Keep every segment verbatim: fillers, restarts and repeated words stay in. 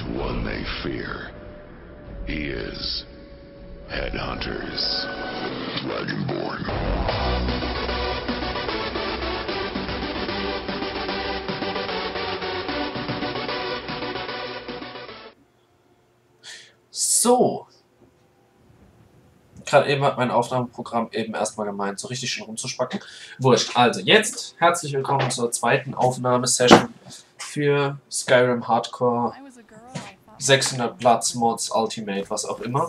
one they fear. He is Headhunters. Dragonborn. So. Gerade eben hat mein Aufnahmeprogramm eben erstmal gemeint, so richtig schön rumzuspacken. Wurscht. Also jetzt herzlich willkommen zur zweiten Aufnahmesession für Skyrim Hardcore sechshundert Platz Mods Ultimate, was auch immer.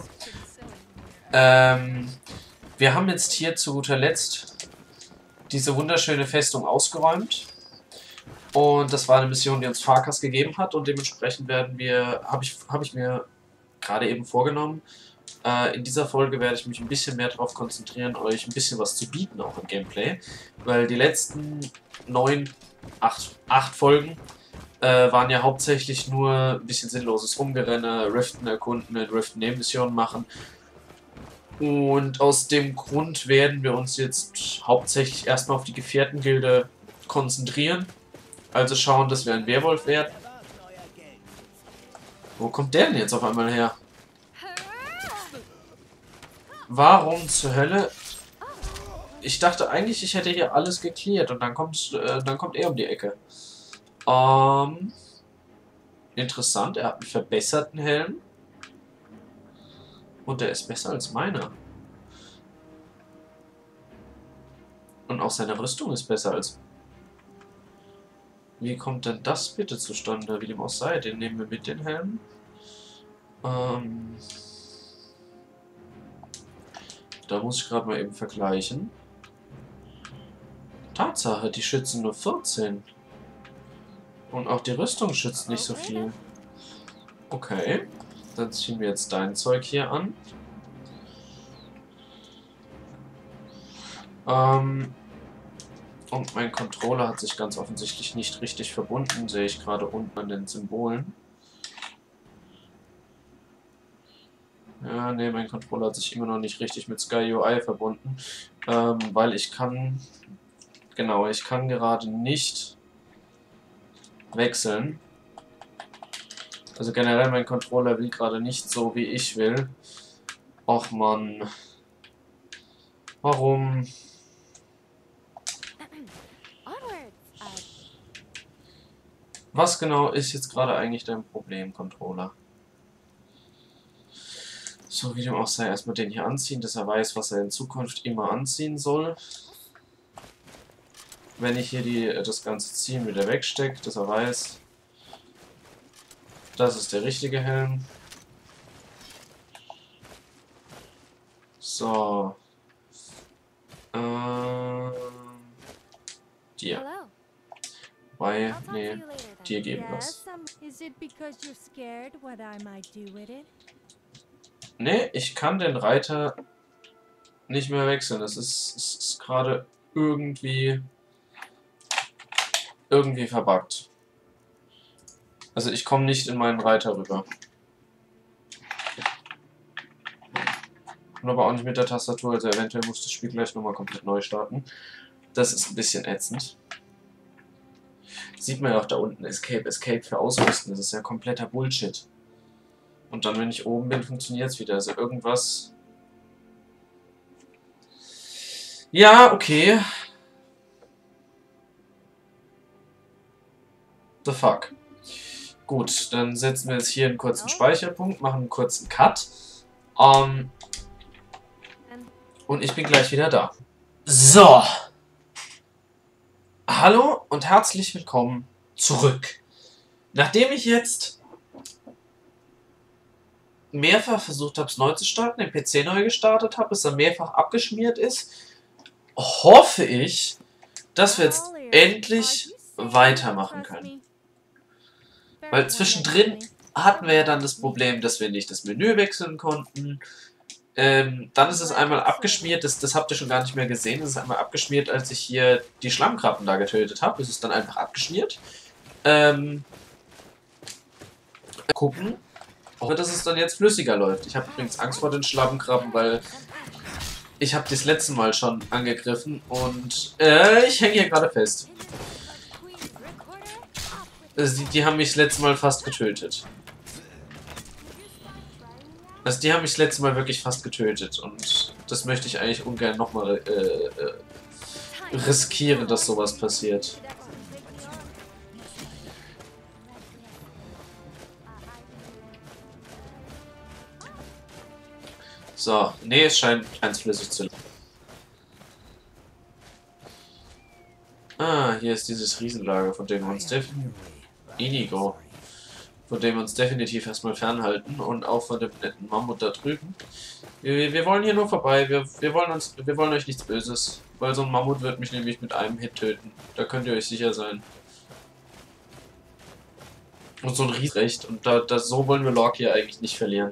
Ähm, wir haben jetzt hier zu guter Letzt diese wunderschöne Festung ausgeräumt. Und das war eine Mission, die uns Farkas gegeben hat. Und dementsprechend werden wir, habe ich, hab ich mir gerade eben vorgenommen, äh, in dieser Folge werde ich mich ein bisschen mehr darauf konzentrieren, euch ein bisschen was zu bieten, auch im Gameplay. Weil die letzten neun, acht, acht Folgen äh, waren ja hauptsächlich nur ein bisschen sinnloses Rumgerenne, Riften erkunden, Riften Nebenmissionen machen. Und aus dem Grund werden wir uns jetzt hauptsächlich erstmal auf die Gefährtengilde konzentrieren. Also schauen, dass wir ein Werwolf werden. Wo kommt der denn jetzt auf einmal her? Warum zur Hölle? Ich dachte eigentlich, ich hätte hier alles geklärt und dann kommt, äh, dann kommt er um die Ecke. Ähm, interessant, er hat einen verbesserten Helm. Und der ist besser als meiner. Und auch seine Rüstung ist besser als... Wie kommt denn das bitte zustande? Wie dem auch sei, den nehmen wir mit, den Helm. Ähm... Da muss ich gerade mal eben vergleichen. Tatsache, die schützen nur vierzehn. Und auch die Rüstung schützt nicht so viel. Okay. Dann ziehen wir jetzt dein Zeug hier an. Ähm, und mein Controller hat sich ganz offensichtlich nicht richtig verbunden, sehe ich gerade unten an den Symbolen. Ja, ne, mein Controller hat sich immer noch nicht richtig mit Sky U I verbunden, ähm, weil ich kann, genau, ich kann gerade nicht wechseln. Also generell, mein Controller will gerade nicht so, wie ich will. Och Mann. Warum? Was genau ist jetzt gerade eigentlich dein Problem, Controller? So, wie dem auch sei, erstmal den hier anziehen, dass er weiß, was er in Zukunft immer anziehen soll. Wenn ich hier die, das ganze Ziehen wieder wegstecke, dass er weiß, das ist der richtige Helm. So. Ähm. Dir. Weil, nee, dir geben was. Nee, ich kann den Reiter nicht mehr wechseln. Das ist, ist, ist gerade irgendwie irgendwie verbuggt. Also ich komme nicht in meinen Reiter rüber. Und aber auch nicht mit der Tastatur, also eventuell muss das Spiel gleich nochmal komplett neu starten. Das ist ein bisschen ätzend. Sieht man ja auch da unten, Escape, Escape für Ausrüsten, das ist ja kompletter Bullshit. Und dann, wenn ich oben bin, funktioniert es wieder. Also irgendwas... Ja, okay. The fuck. Gut, dann setzen wir jetzt hier einen kurzen Speicherpunkt, machen einen kurzen Cut. Um, und ich bin gleich wieder da. So. Hallo und herzlich willkommen zurück. Nachdem ich jetzt mehrfach versucht habe, es neu zu starten, den P C neu gestartet habe, es dann mehrfach abgeschmiert ist, hoffe ich, dass wir jetzt endlich weitermachen können. Weil zwischendrin hatten wir ja dann das Problem, dass wir nicht das Menü wechseln konnten. Ähm, dann ist es einmal abgeschmiert, das, das habt ihr schon gar nicht mehr gesehen, es ist einmal abgeschmiert, als ich hier die Schlammkrabben da getötet habe. Es ist dann einfach abgeschmiert. Ähm, gucken, ob dass es dann jetzt flüssiger läuft. Ich habe übrigens Angst vor den Schlammkrabben, weil ich habe das letzte Mal schon angegriffen und äh, ich hänge hier gerade fest. Die, die haben mich das letzte Mal fast getötet. Also die haben mich das letzte Mal wirklich fast getötet und das möchte ich eigentlich ungern nochmal äh, äh, riskieren, dass sowas passiert. So, nee, es scheint ganz flüssig zu laufen. Ah, hier ist dieses Riesenlager, von dem wir uns definitiv... Inigo. Von dem wir uns definitiv erstmal fernhalten und auch von dem netten Mammut da drüben. Wir, wir wollen hier nur vorbei, wir, wir, wollen uns, wir wollen euch nichts Böses. Weil so ein Mammut wird mich nämlich mit einem Hit töten. Da könnt ihr euch sicher sein. Und so ein Riesrecht. Und da, da, so wollen wir Lork hier eigentlich nicht verlieren.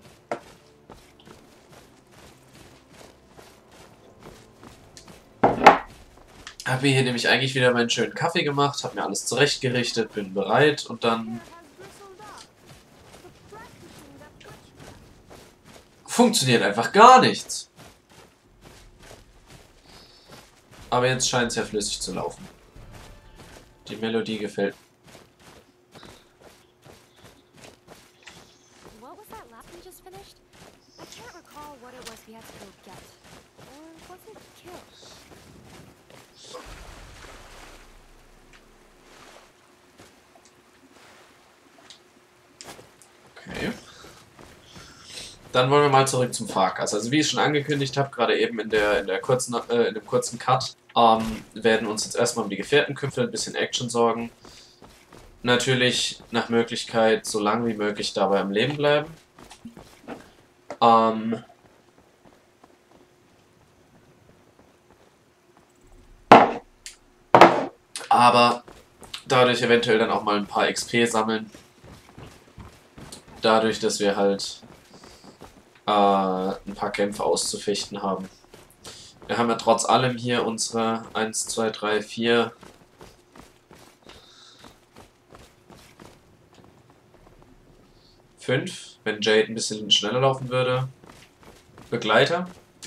Habe mir hier nämlich eigentlich wieder meinen schönen Kaffee gemacht, habe mir alles zurechtgerichtet, bin bereit und dann funktioniert einfach gar nichts. Aber jetzt scheint es ja flüssig zu laufen. Die Melodie gefällt. Okay. Dann wollen wir mal zurück zum Farkas. Also wie ich schon angekündigt habe, gerade eben in der in der kurzen äh, in dem kurzen Cut, ähm, werden uns jetzt erstmal um die Gefährten kümmern, ein bisschen Action sorgen. Natürlich nach Möglichkeit so lange wie möglich dabei am Leben bleiben. Ähm, aber dadurch eventuell dann auch mal ein paar X P sammeln. Dadurch, dass wir halt äh, ein paar Kämpfe auszufechten haben. Wir haben ja trotz allem hier unsere eins, zwei, drei, vier fünf, wenn Jade ein bisschen schneller laufen würde, Begleiter.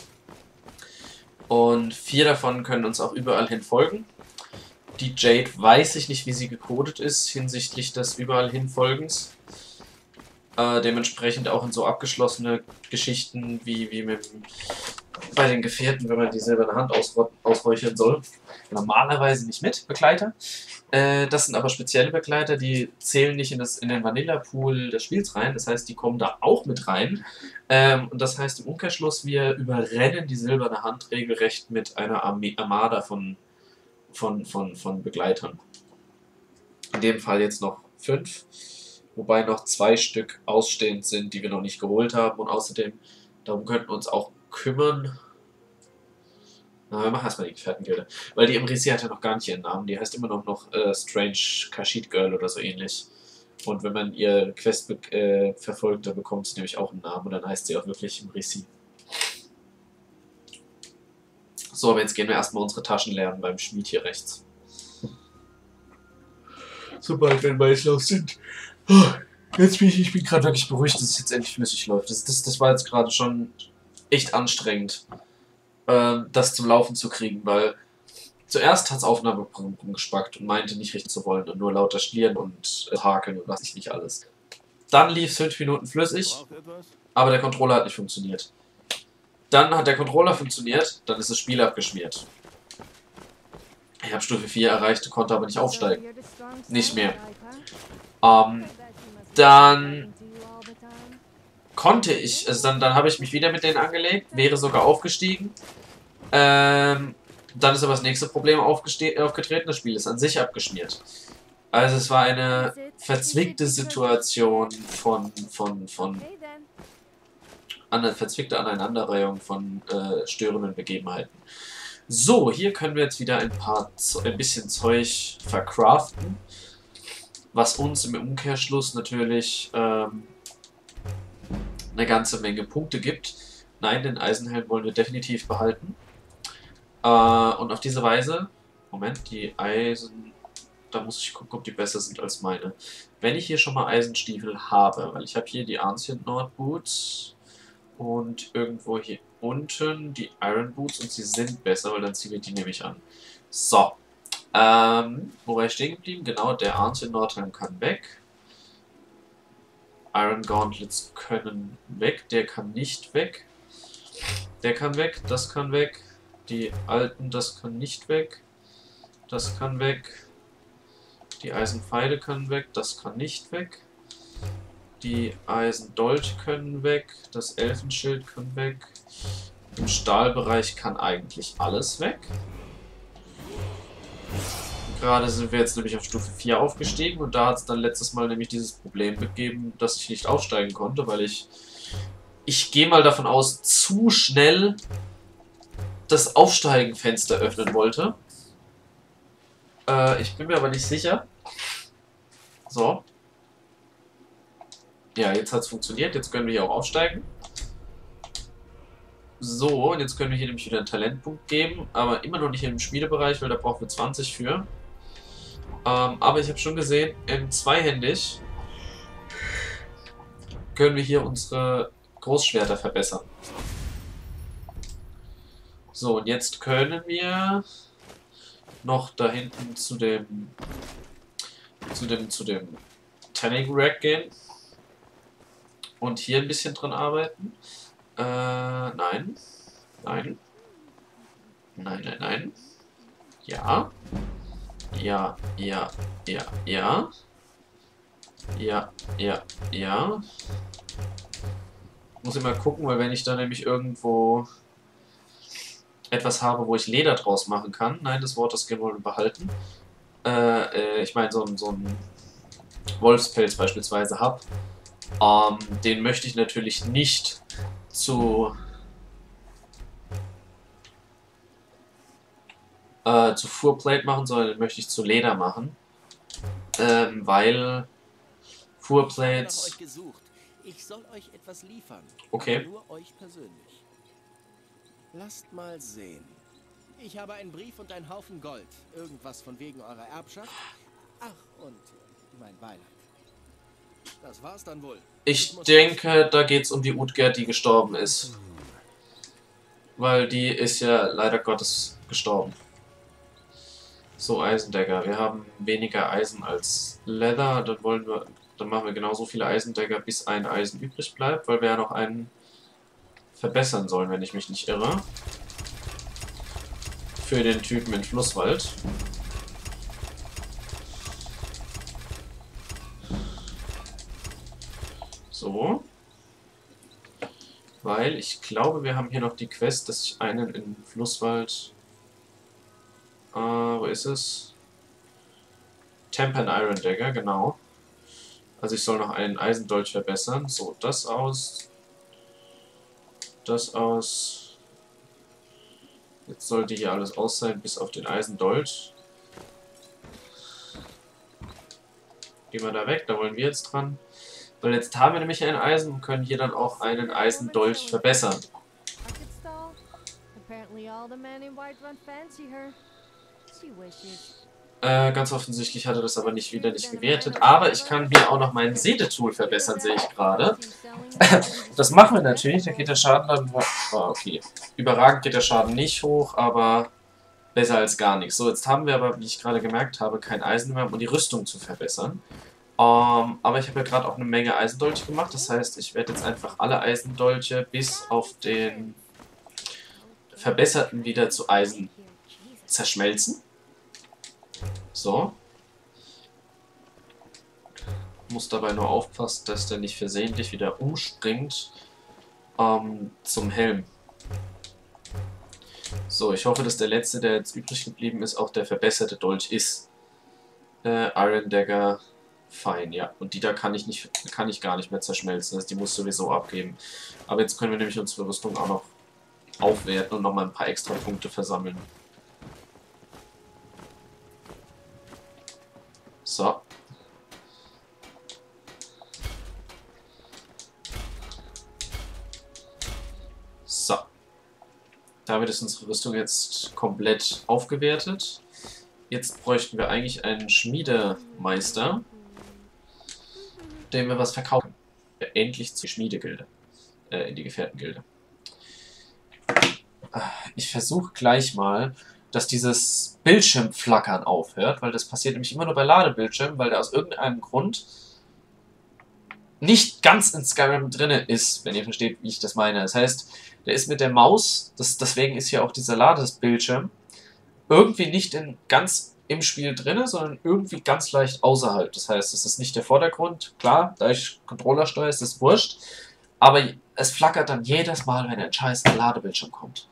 Und vier davon können uns auch überall hin folgen. Die Jade weiß ich nicht, wie sie gecodet ist hinsichtlich des überall hin Folgens. Äh, dementsprechend auch in so abgeschlossene Geschichten wie, wie mit bei den Gefährten, wenn man die silberne Hand ausräuchern soll. Normalerweise nicht mit Begleiter. Äh, das sind aber spezielle Begleiter, die zählen nicht in, das, in den Vanilla-Pool des Spiels rein. Das heißt, die kommen da auch mit rein. Ähm, und das heißt im Umkehrschluss, wir überrennen die silberne Hand regelrecht mit einer Armada von, von, von, von Begleitern. In dem Fall jetzt noch fünf. Wobei noch zwei Stück ausstehend sind, die wir noch nicht geholt haben. Und außerdem, darum könnten wir uns auch kümmern. Na, wir machen erstmal die Gefährtengilde. Weil die Imrisi hat ja noch gar nicht ihren Namen. Die heißt immer noch, noch äh, Strange Kashid Girl oder so ähnlich. Und wenn man ihr Quest äh, verfolgt, dann bekommt sie nämlich auch einen Namen. Und dann heißt sie auch wirklich Imrisi. So, aber jetzt gehen wir erstmal unsere Taschen lernen beim Schmied hier rechts. Sobald wir in Weißlauf sind. Jetzt bin ich, ich bin gerade wirklich beruhigt, dass es jetzt endlich flüssig läuft. Das, das, das war jetzt gerade schon echt anstrengend, äh, das zum Laufen zu kriegen, weil zuerst hat es Aufnahmeprogramm rumgespackt und meinte nicht richtig zu wollen und nur lauter schlieren und äh, hakeln und was ich nicht alles. Dann lief es fünf Minuten flüssig, aber der Controller hat nicht funktioniert. Dann hat der Controller funktioniert, dann ist das Spiel abgeschmiert. Ich habe Stufe vier erreicht, konnte aber nicht aufsteigen. Nicht mehr. Ähm, dann konnte ich, also dann, dann habe ich mich wieder mit denen angelegt, wäre sogar aufgestiegen. Ähm, dann ist aber das nächste Problem aufgetreten, das Spiel ist an sich abgeschmiert. Also es war eine verzwickte Situation von, von, von, eine verzwickte Aneinanderreihung von äh, störenden Begebenheiten. So, hier können wir jetzt wieder ein paar, ein bisschen Zeug verkraften. Was uns im Umkehrschluss natürlich ähm, eine ganze Menge Punkte gibt. Nein, den Eisenhelm wollen wir definitiv behalten. Äh, und auf diese Weise... Moment, die Eisen... Da muss ich gucken, ob die besser sind als meine. Wenn ich hier schon mal Eisenstiefel habe, weil ich habe hier die Ancient Nord Boots und irgendwo hier unten die Iron Boots und sie sind besser, weil dann ziehen wir die nämlich an. So. Ähm, wo war ich stehen geblieben? Genau, der Ancient Nordhelm kann weg. Iron Gauntlets können weg. Der kann nicht weg. Der kann weg. Das kann weg. Die alten, das kann nicht weg. Das kann weg. Die Eisenpfeile können weg. Das kann nicht weg. Die Eisendolche können weg. Das Elfenschild kann weg. Im Stahlbereich kann eigentlich alles weg. Gerade sind wir jetzt nämlich auf Stufe vier aufgestiegen und da hat es dann letztes Mal nämlich dieses Problem gegeben, dass ich nicht aufsteigen konnte, weil ich, ich gehe mal davon aus, zu schnell das Aufsteigenfenster öffnen wollte. Äh, ich bin mir aber nicht sicher. So. Ja, jetzt hat es funktioniert, jetzt können wir hier auch aufsteigen. So, und jetzt können wir hier nämlich wieder einen Talentpunkt geben, aber immer noch nicht im Schmiedebereich, weil da brauchen wir zwanzig für. Ähm, aber ich habe schon gesehen, im Zweihändig können wir hier unsere Großschwerter verbessern. So, und jetzt können wir noch da hinten zu dem zu dem zu dem Tanning Rack gehen und hier ein bisschen dran arbeiten. Äh, nein. Nein. Nein, nein, nein. Ja. Ja, ja, ja, ja. Ja, ja, ja. Muss ich mal gucken, weil wenn ich da nämlich irgendwo etwas habe, wo ich Leder draus machen kann. Nein, das Wort, das können wir behalten. Äh, äh, ich meine, so, so ein Wolfspelz beispielsweise habe. Ähm, den möchte ich natürlich nicht zu äh, zu Furplate machen, sondern den möchte ich zu Leder machen, ähm, weil Furplates. Ich soll euch etwas liefern. Okay. Nur euch persönlich. Lasst mal sehen. Ich habe einen Brief und einen Haufen Gold. Irgendwas von wegen eurer Erbschaft. Ach, und mein Beileid. Das war's dann wohl. Ich denke, da geht es um die Utgerd, die gestorben ist. Weil die ist ja leider Gottes gestorben. So, Eisendagger. Wir haben weniger Eisen als Leather. Dann wollen wir, dann machen wir genauso viele Eisendagger, bis ein Eisen übrig bleibt, weil wir ja noch einen verbessern sollen, wenn ich mich nicht irre. Für den Typen in Flusswald. So. Weil ich glaube, wir haben hier noch die Quest, dass ich einen in Flusswald... Äh, wo ist es? Temper Iron Dagger, genau. Also ich soll noch einen Eisendolch verbessern. So, das aus. Das aus. Jetzt sollte hier alles aus sein, bis auf den Eisendolch. Gehen wir da weg, da wollen wir jetzt dran. Weil jetzt haben wir nämlich ein Eisen und können hier dann auch einen Eisendolch verbessern. Äh, ganz offensichtlich hatte das aber nicht wieder nicht gewertet. Aber ich kann hier auch noch meinen Seedetool verbessern, sehe ich gerade. Das machen wir natürlich, da geht der Schaden dann... Oh, okay. Überragend geht der Schaden nicht hoch, aber besser als gar nichts. So, jetzt haben wir aber, wie ich gerade gemerkt habe, kein Eisen mehr, um die Rüstung zu verbessern. Um, aber ich habe ja gerade auch eine Menge Eisendolche gemacht, das heißt, ich werde jetzt einfach alle Eisendolche bis auf den verbesserten wieder zu Eisen zerschmelzen. So. Muss dabei nur aufpassen, dass der nicht versehentlich wieder umspringt um, zum Helm. So, ich hoffe, dass der letzte, der jetzt übrig geblieben ist, auch der verbesserte Dolch ist. Äh, Iron Dagger... Fein, ja. Und die da kann ich nicht, kann ich gar nicht mehr zerschmelzen. Also die muss sowieso abgeben. Aber jetzt können wir nämlich unsere Rüstung auch noch aufwerten und nochmal ein paar extra Punkte versammeln. So. So. Damit ist unsere Rüstung jetzt komplett aufgewertet. Jetzt bräuchten wir eigentlich einen Schmiedemeister, dem wir was verkaufen. Endlich zur Schmiedegilde. Äh, in die Gefährtengilde. Ich versuche gleich mal, dass dieses Bildschirmflackern aufhört, weil das passiert nämlich immer nur bei Ladebildschirmen, weil der aus irgendeinem Grund nicht ganz in Skyrim drin ist, wenn ihr versteht, wie ich das meine. Das heißt, der ist mit der Maus, das, deswegen ist hier auch dieser Ladebildschirm, irgendwie nicht in, ganz im Spiel drin, sondern irgendwie ganz leicht außerhalb. Das heißt, es ist nicht der Vordergrund. Klar, da ich Controller steuere, ist das wurscht. Aber es flackert dann jedes Mal, wenn ein scheiß Ladebildschirm kommt.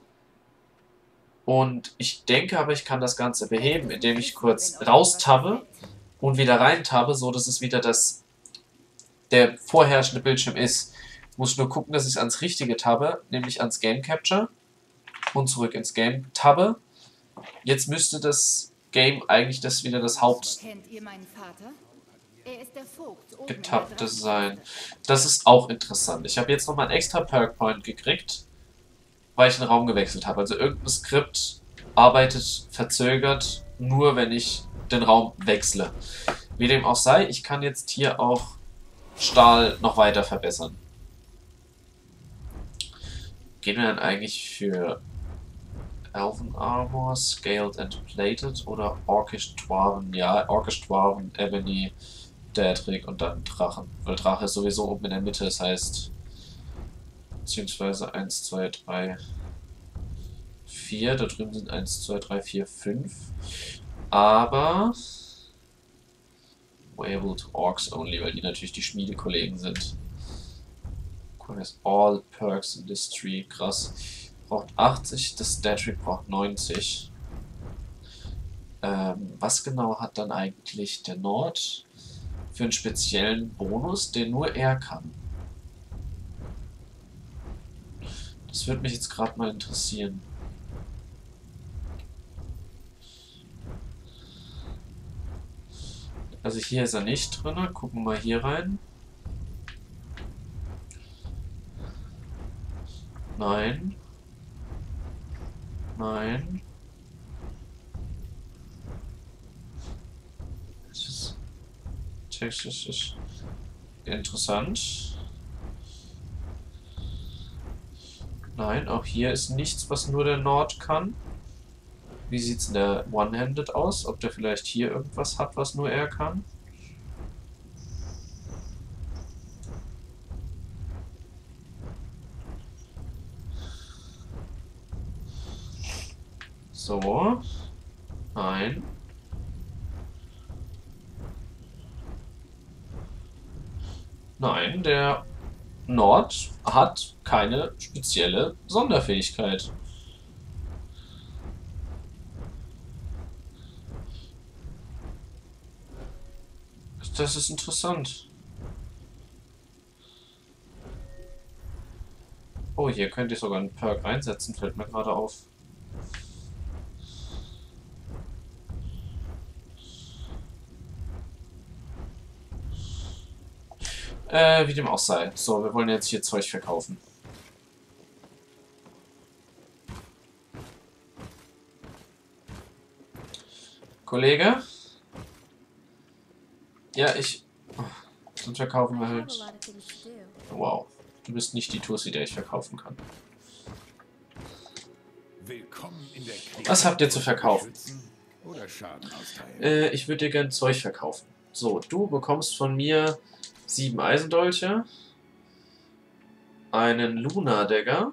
Und ich denke aber, ich kann das Ganze beheben, indem ich kurz raustabe und wieder reintabe, so dass es wieder das, der vorherrschende Bildschirm ist. Ich muss nur gucken, dass ich ans Richtige tabe, nämlich ans Game Capture und zurück ins Game tabe. Jetzt müsste das Game eigentlich das wieder das Haupt Kennt ihr meinen Vater? Er ist der Vogt oben in der getappte Drachenstadt. sein. Das ist auch interessant. Ich habe jetzt nochmal einen extra Perk Point gekriegt, weil ich den Raum gewechselt habe. Also irgendein Skript arbeitet verzögert, nur wenn ich den Raum wechsle. Wie dem auch sei, ich kann jetzt hier auch Stahl noch weiter verbessern. Gehen wir dann eigentlich für Elven Armor, Scaled and Plated oder Orcish Dwarven? Ja, Orcish Dwarven, Ebony, Daedric und dann Drachen. Weil Drache ist sowieso oben in der Mitte, das heißt beziehungsweise eins, zwei, drei, vier. Da drüben sind eins, zwei, drei, vier, fünf. Aber Able to Orcs only, weil die natürlich die Schmiedekollegen sind. All Perks in this tree. Krass. Braucht achtzig, das Daedric braucht neunzig. Ähm, was genau hat dann eigentlich der Nord für einen speziellen Bonus, den nur er kann? Das würde mich jetzt gerade mal interessieren. Also hier ist er nicht drin. Gucken wir mal hier rein. Nein. Nein. Das ist technisch interessant. Nein, auch hier ist nichts, was nur der Nord kann. Wie sieht es in der One-Handed aus? Ob der vielleicht hier irgendwas hat, was nur er kann? So. Nein. Nein, der Nord hat keine spezielle Sonderfähigkeit. Das ist interessant. Oh, hier könnte ich sogar einen Perk einsetzen, fällt mir gerade auf. Äh, wie dem auch sei. So, wir wollen jetzt hier Zeug verkaufen. Kollege? Ja, ich... Oh, dann verkaufen wir halt... Wow. Du bist nicht die Tussi, der ich verkaufen kann. Willkommen in der Krieg. Was habt ihr zu verkaufen? Oder Schaden austeilen. Äh, ich würde dir gerne Zeug verkaufen. So, du bekommst von mir sieben Eisendolche, einen Luna-Dagger,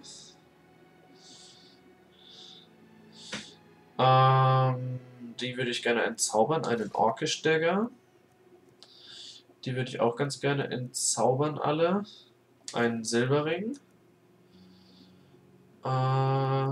ähm, die würde ich gerne entzaubern, einen Orcish-Dagger, die würde ich auch ganz gerne entzaubern alle, einen Silberring, äh,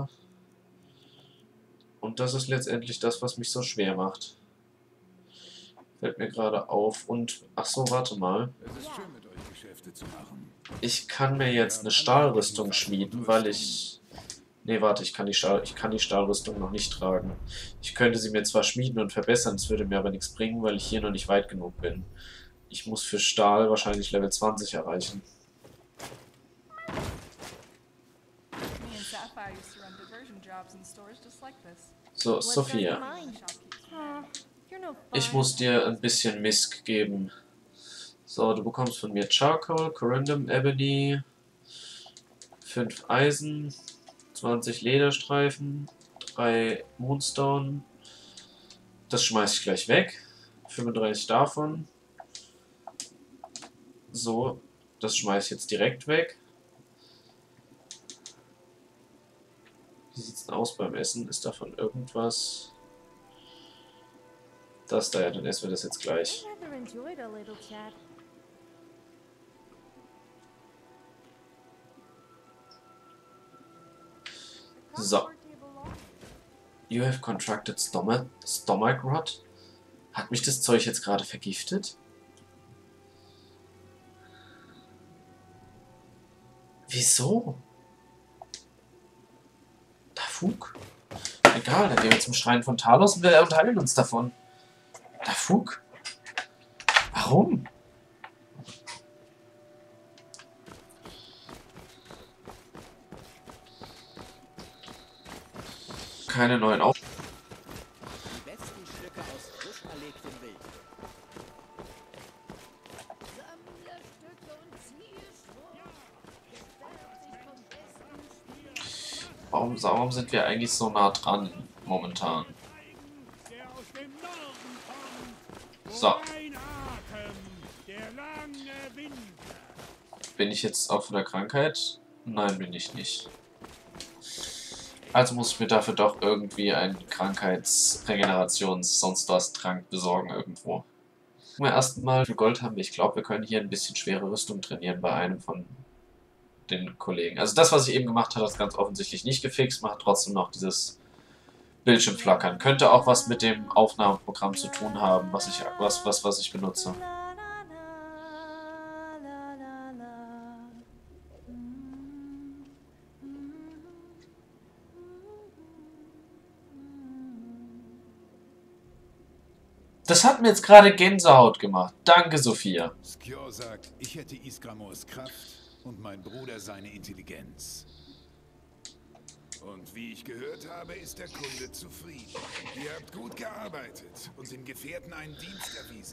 und das ist letztendlich das, was mich so schwer macht. Fällt mir gerade auf. Und, ach so, warte mal. Es ist schön, mit euch Geschäfte zu machen. Ich kann mir jetzt eine Stahlrüstung schmieden, weil ich... Nee, warte, ich kann, die Stahl, ich kann die Stahlrüstung noch nicht tragen. Ich könnte sie mir zwar schmieden und verbessern, es würde mir aber nichts bringen, weil ich hier noch nicht weit genug bin. Ich muss für Stahl wahrscheinlich Level zwanzig erreichen. So, Sophia. Ich muss dir ein bisschen Misk geben. So, du bekommst von mir Charcoal, Corundum, Ebony, fünf Eisen, zwanzig Lederstreifen, drei Moonstone. Das schmeiß ich gleich weg. fünfunddreißig davon. So, das schmeiß ich jetzt direkt weg. Wie sieht's denn aus beim Essen? Ist davon irgendwas? Das da, ja, dann essen wir das jetzt gleich. So. You have contracted stomach, stomach rot? Hat mich das Zeug jetzt gerade vergiftet? Wieso? Dafuk? Egal, dann gehen wir zum Schrein von Talos und wir unterhalten uns davon. Dafuk? Warum? Keine neuen Auf... Die besten Stücke aus frisch erlegtem Wild. Warum, warum sind wir eigentlich so nah dran momentan? So. Bin ich jetzt auch von der Krankheit? Nein, bin ich nicht. Also muss ich mir dafür doch irgendwie einen Krankheitsregenerations sonst was Trank besorgen irgendwo. Gucken wir erstmal, wie viel Gold haben wir. Ich glaube, wir können hier ein bisschen schwere Rüstung trainieren bei einem von den Kollegen. Also das, was ich eben gemacht habe, ist ganz offensichtlich nicht gefixt, macht trotzdem noch dieses Bildschirmflackern. Könnte auch was mit dem Aufnahmeprogramm zu tun haben, was ich, was, was, was ich benutze. Das hat mir jetzt gerade Gänsehaut gemacht. Danke, Sophia. Skjor sagt, ich hätte Ysgramors Kraft und mein Bruder seine Intelligenz. Und wie ich gehört habe, ist der Kunde zufrieden. Ihr habt gut gearbeitet und den Gefährten einen Dienst erwiesen.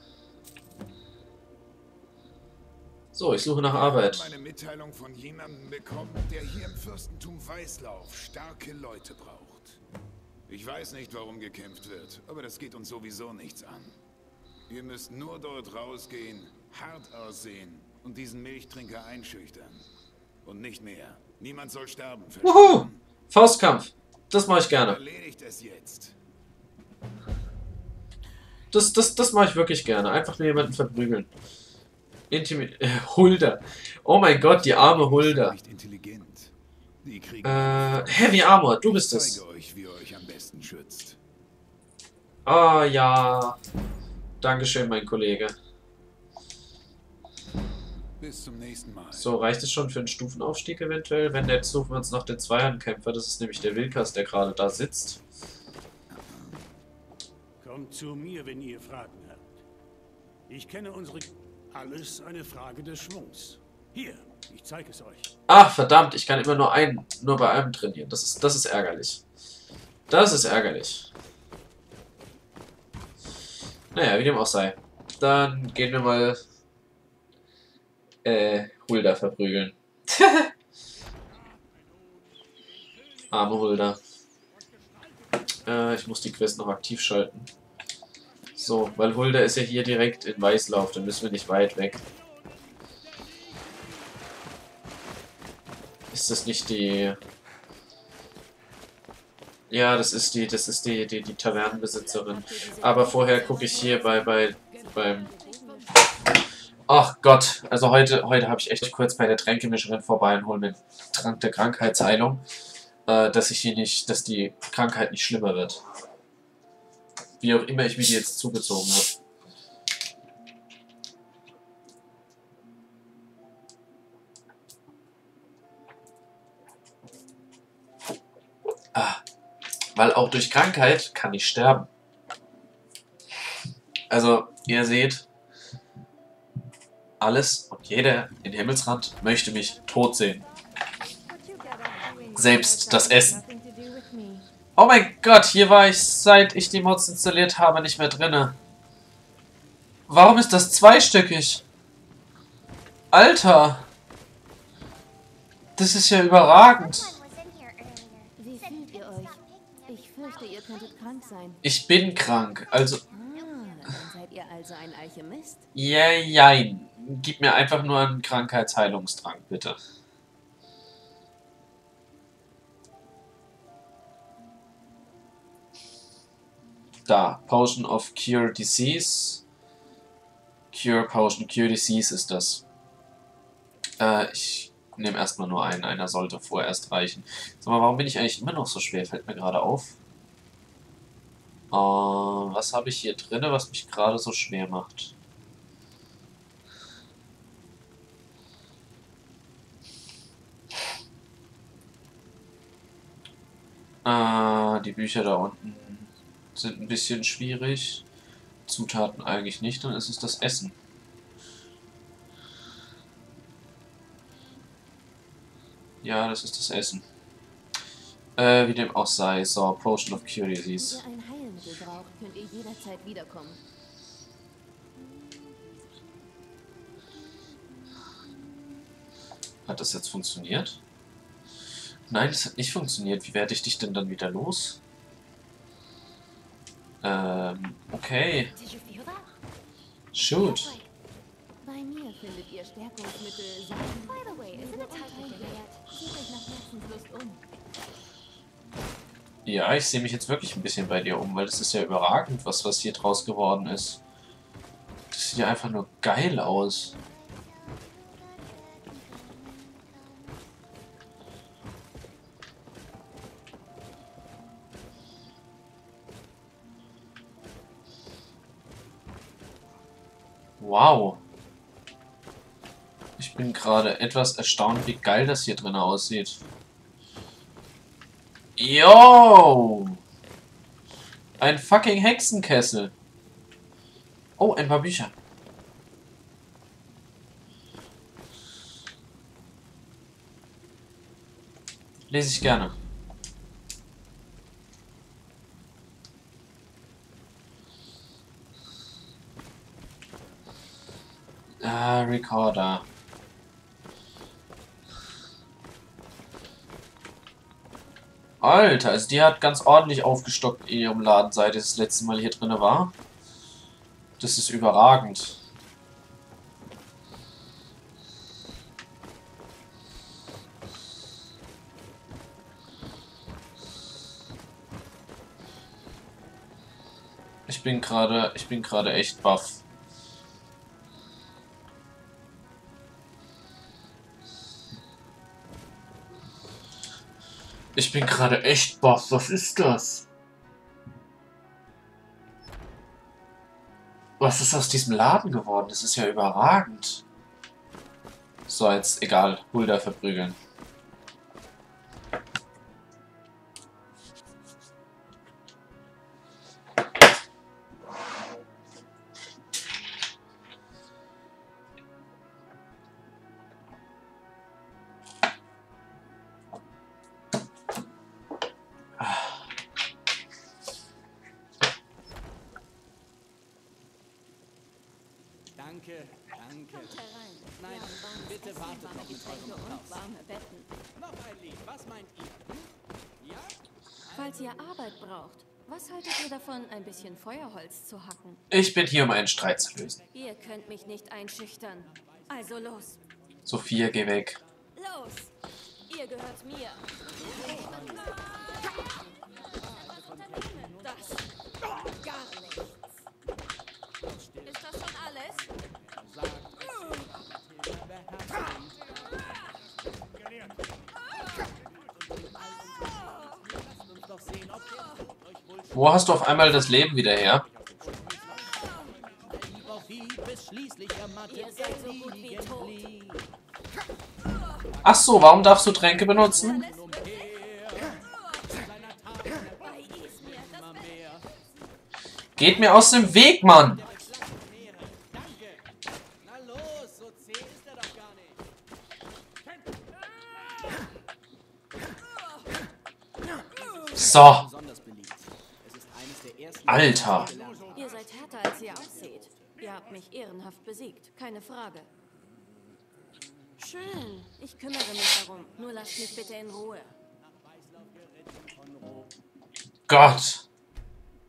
So, ich suche nach Ich Arbeit. habe eine Mitteilung von jemandem bekommen, der hier im Fürstentum Weißlauf starke Leute braucht. Ich weiß nicht, warum gekämpft wird, aber das geht uns sowieso nichts an. Ihr müsst nur dort rausgehen, hart aussehen und diesen Milchtrinker einschüchtern. Und nicht mehr. Niemand soll sterben. Wuhu! Faustkampf. Das mache ich gerne. Erledigt es jetzt. Das, das, das mache ich wirklich gerne. Einfach nur jemanden verprügeln. Intimi äh, Hulda. Oh mein Gott, die arme Hulda. Nicht intelligent. Die kriegen Äh, Heavy Armor, du bist Ich es. zeige euch, wie ihr euch am besten schützt. Ah, ja. Dankeschön, mein Kollege. Bis zum nächsten Mal. So, reicht es schon für einen Stufenaufstieg eventuell? Wenn, jetzt suchen wir uns noch den Zweihandkämpfer. Das ist nämlich der Wilkas, der gerade da sitzt. Kommt zu mir, wenn ihr Fragen habt. Ich kenne unsere... Alles eine Frage des Schwungs. Hier, ich zeige es euch. Ach, verdammt, ich kann immer nur einen, nur bei einem trainieren. Das ist, das ist ärgerlich. Das ist ärgerlich. Naja, wie dem auch sei. Dann gehen wir mal äh, Hulda verprügeln. Arme Hulda. Äh, ich muss die Quest noch aktiv schalten. So, weil Hulda ist ja hier direkt in Weißlauf, dann müssen wir nicht weit weg. Ist das nicht die... Ja, das ist die, das ist die, die, die Tavernenbesitzerin. Aber vorher gucke ich hier bei, bei, beim... Ach Gott, also heute, heute habe ich echt kurz bei der Tränkemischerin vorbei und hole mir einen Trank der Krankheitsheilung, äh, dass ich hier nicht, dass die Krankheit nicht schlimmer wird. Wie auch immer ich mir die jetzt zugezogen habe. Ah, weil auch durch Krankheit kann ich sterben. Also, ihr seht, alles und jeder in Himmelsrand möchte mich tot sehen. Selbst das Essen. Oh mein Gott, hier war ich, seit ich die Mods installiert habe, nicht mehr drinne. Warum ist das zweistöckig? Alter! Das ist ja überragend. Wie fühlt ihr euch? Ich fürchte, ihr könntet krank sein. Ich bin krank, also... Ah, dann seid ihr also ein Alchemist? Ja, jein. gib mir einfach nur einen Krankheitsheilungstrank, bitte. Da, Potion of Cure Disease. Cure Potion, Cure Disease ist das. Äh, ich nehme erstmal nur einen. Einer sollte vorerst reichen. Sag mal, warum bin ich eigentlich immer noch so schwer? Fällt mir gerade auf. Äh, was habe ich hier drin, was mich gerade so schwer macht? Äh, die Bücher da unten sind ein bisschen schwierig. Zutaten eigentlich nicht, dann ist es das Essen. Ja, das ist das Essen. Äh, wie dem auch sei. So, Potion of Cure Disease. Wenn ihr ein Heilmittel braucht, könnt ihr jederzeit wiederkommen. Hat das jetzt funktioniert? Nein, das hat nicht funktioniert. Wie werde ich dich denn dann wieder los? Ähm, okay. Shoot. Bei mir findet ihr Stärkungsmittel, Sachen. By the way, ist eine Tasche wert. Seht euch nach Herzenslust um. Ja, ich sehe mich jetzt wirklich ein bisschen bei dir um, weil das ist ja überragend, was, was hier draus geworden ist. Das sieht ja einfach nur geil aus. Wow. Ich bin gerade etwas erstaunt, wie geil das hier drin aussieht. Yo! Ein fucking Hexenkessel. Oh, ein paar Bücher. Lese ich gerne. Ah, Recorder. Alter, also die hat ganz ordentlich aufgestockt in ihrem Laden, seit es das letzte Mal hier drin war. Das ist überragend. Ich bin gerade, ich bin gerade echt baff. Ich bin gerade echt baff. Was ist das? Was ist aus diesem Laden geworden? Das ist ja überragend. So, jetzt egal. Hulda verprügeln. Danke, danke. Kommt herein. Nein, bitte wartet noch mit eurem und Kauf. warme Betten. Noch ein Lied, was meint ihr? Ja? Falls ihr Arbeit braucht, was haltet ihr davon, ein bisschen Feuerholz zu hacken? Ich bin hier, um einen Streit zu lösen. Ihr könnt mich nicht einschüchtern. Also los. Sophia, geh weg. Los! Ihr gehört mir. Das gar nichts. Ist das schon alles? Wo hast du auf einmal das Leben wieder her? Ihr seid so gut wie tot. Ach so, warum darfst du Tränke benutzen? Geht mir aus dem Weg, Mann! Na los, so zäh ist er doch gar nicht. So. Besonders beliebt. Es ist eines der ersten. Alter. Ihr seid härter, als ihr ausseht. Ihr habt mich ehrenhaft besiegt, keine Frage. Schön, ich kümmere mich darum. Nur lasst mich bitte in Ruhe. Gott.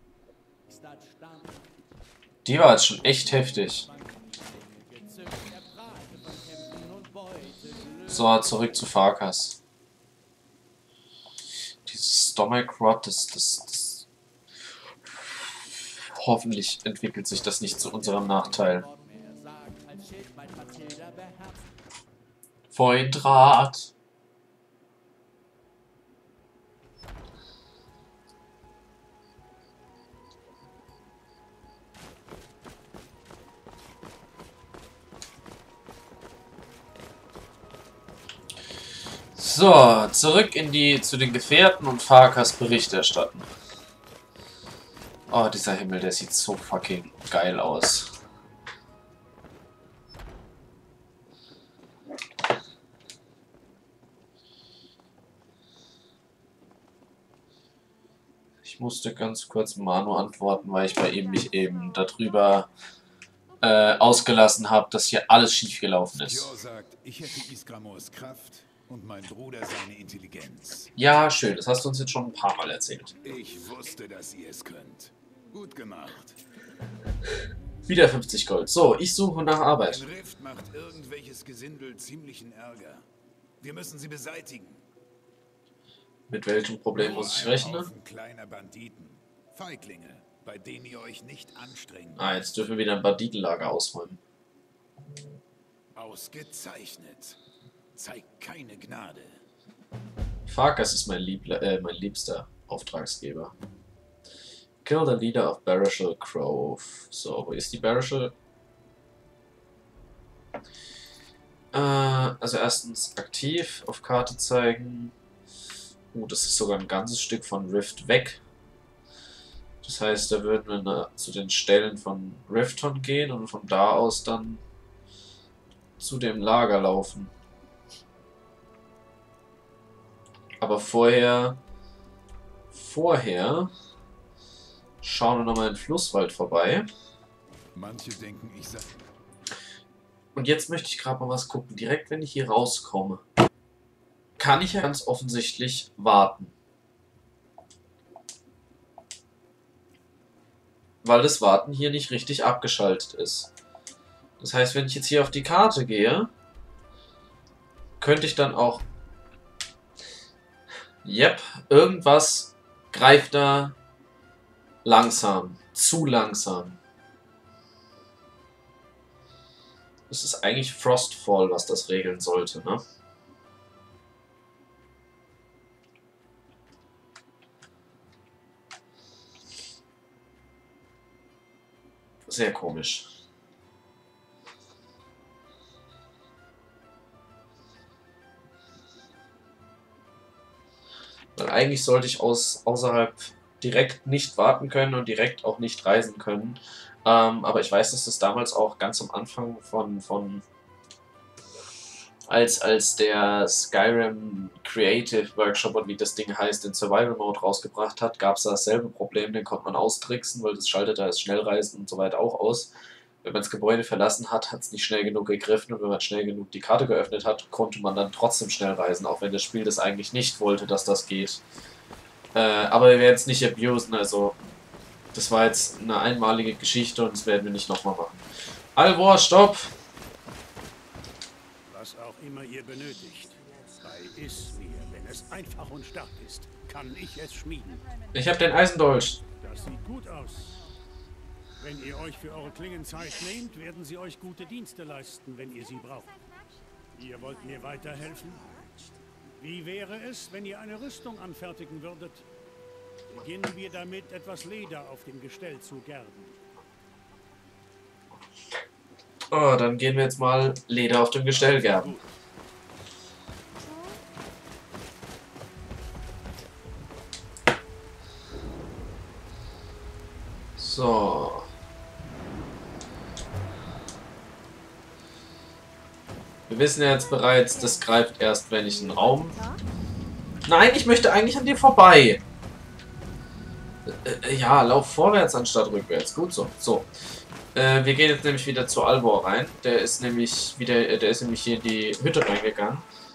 Die war jetzt schon echt heftig. So, zurück zu Farkas. Dieses Stomach Rot, das, das, das... Hoffentlich entwickelt sich das nicht zu unserem Nachteil. Vorhin Draht. So, zurück in die zu den Gefährten und Farkas Bericht erstatten. Oh, dieser Himmel, der sieht so fucking geil aus. Ich musste ganz kurz Manu antworten, weil ich bei ihm mich eben darüber äh, ausgelassen habe, dass hier alles schief gelaufen ist. Fjord sagt, ich hätte Ysgramors Kraft und mein Bruder seine Intelligenz. Ja, schön. Das hast du uns jetzt schon ein paar Mal erzählt. Ich wusste, dass ihr es könnt. Gut gemacht. Wieder fünfzig Gold. So, ich suche nach Arbeit. Ein Rift macht irgendwelches Gesindel ziemlichen Ärger. Wir müssen sie beseitigen. Mit welchem Problem Nur muss ich ein rechnen? Haufen kleiner Banditen. Feiglinge, bei denen ihr euch nicht anstrengen. Ah, jetzt dürfen wir wieder ein Banditenlager ausräumen. Ausgezeichnet. Zeigt keine Gnade. Farkas ist mein, Liebler, äh, mein liebster Auftragsgeber. Kill the leader of Barishal Grove. So, wo ist die Barishal? Äh, also erstens aktiv auf Karte zeigen. Uh, das ist sogar ein ganzes Stück von Rift weg. Das heißt, da würden wir na, zu den Stellen von Rifton gehen und von da aus dann zu dem Lager laufen. Aber vorher, vorher schauen wir nochmal in den Flusswald vorbei. Manche denken, ich sag. Und jetzt möchte ich gerade mal was gucken. Direkt, wenn ich hier rauskomme, kann ich ja ganz offensichtlich warten. Weil das Warten hier nicht richtig abgeschaltet ist. Das heißt, wenn ich jetzt hier auf die Karte gehe, könnte ich dann auch... Yep, irgendwas greift da langsam. Zu langsam. Das ist eigentlich Frostfall, was das regeln sollte, ne? Sehr komisch. Weil eigentlich sollte ich aus, außerhalb direkt nicht warten können und direkt auch nicht reisen können. Ähm, aber ich weiß, dass das damals auch ganz am Anfang von, von als, als der Skyrim Creative Workshop und wie das Ding heißt, den Survival Mode rausgebracht hat, gab es da dasselbe Problem, den konnte man austricksen, weil das schaltet da das Schnellreisen und so weiter auch aus. Wenn man das Gebäude verlassen hat, hat es nicht schnell genug gegriffen und wenn man schnell genug die Karte geöffnet hat, konnte man dann trotzdem schnell reisen, auch wenn das Spiel das eigentlich nicht wollte, dass das geht. Äh, aber wir werden es nicht abusen, also das war jetzt eine einmalige Geschichte und das werden wir nicht nochmal machen. Alvor, stopp! Was auch immer ihr benötigt, bei Ismir, wenn es einfach und stark ist, kann ich es schmieden. Ich habe den Eisendolch. Das sieht gut aus. Wenn ihr euch für eure Klingen Zeit nehmt, werden sie euch gute Dienste leisten, wenn ihr sie braucht. Ihr wollt mir weiterhelfen? Wie wäre es, wenn ihr eine Rüstung anfertigen würdet? Beginnen wir damit, etwas Leder auf dem Gestell zu gerben. Oh, dann gehen wir jetzt mal Leder auf dem Gestell gerben. So. Wir wissen ja jetzt bereits, das greift erst, wenn ich einen Raum... Nein, ich möchte eigentlich an dir vorbei. Äh, ja, lauf vorwärts anstatt rückwärts. Gut so. So. Äh, wir gehen jetzt nämlich wieder zu Alvor rein. Der ist nämlich wieder, der ist nämlich hier in die Hütte reingegangen.